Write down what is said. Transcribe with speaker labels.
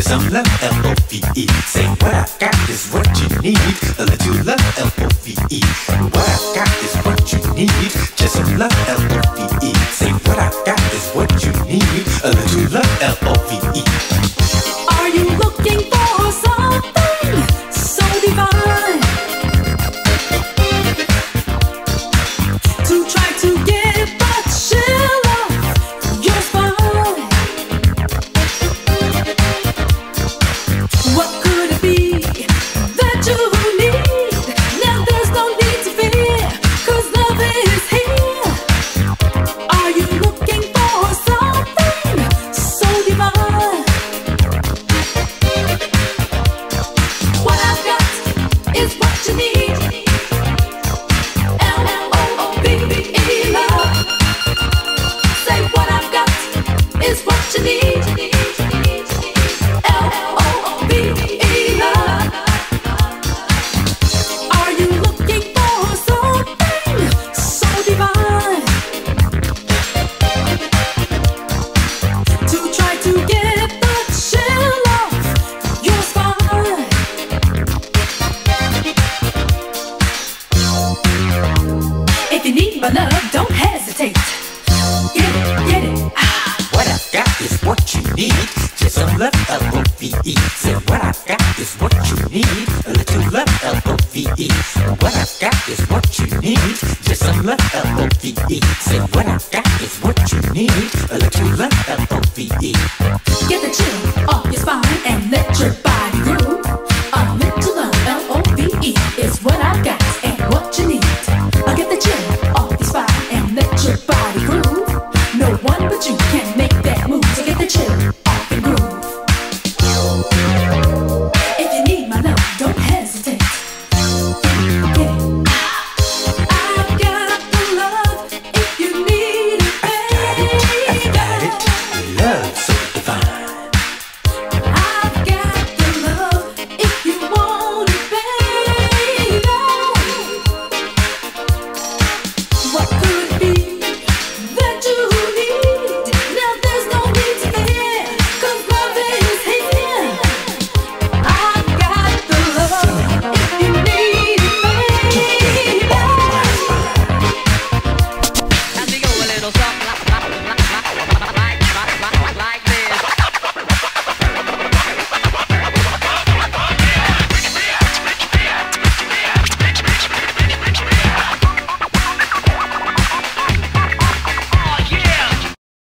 Speaker 1: just some love, L-O-V-E. Say what I got is what you need, a little love, L-O-V-E. What I got is what you need, just some love, L-O-V-E. Say what I got is what you need, a little love, L-O-V-E.
Speaker 2: Are you looking for something so divine to try to get the chill off your spine? What could it be that you need? Now there's no need to fear, 'cause love is here. Are you looking for something so divine? What I've got is what you need. L-O-V-E, love. Say what I've got is what you need. L-O-V-E, love. Are you looking for something so divine to try to get the chill off your spine? If you need my love, don't hesitate. Get it,
Speaker 1: What I got is what you need, just some love, L-O-V-E. Say what I got is what you need, a little love, L-O-V-E. What I got is what you need, just some love, L-O-V-E. Say what I got is what you need, a little love, L-O-V-E.
Speaker 2: get the chill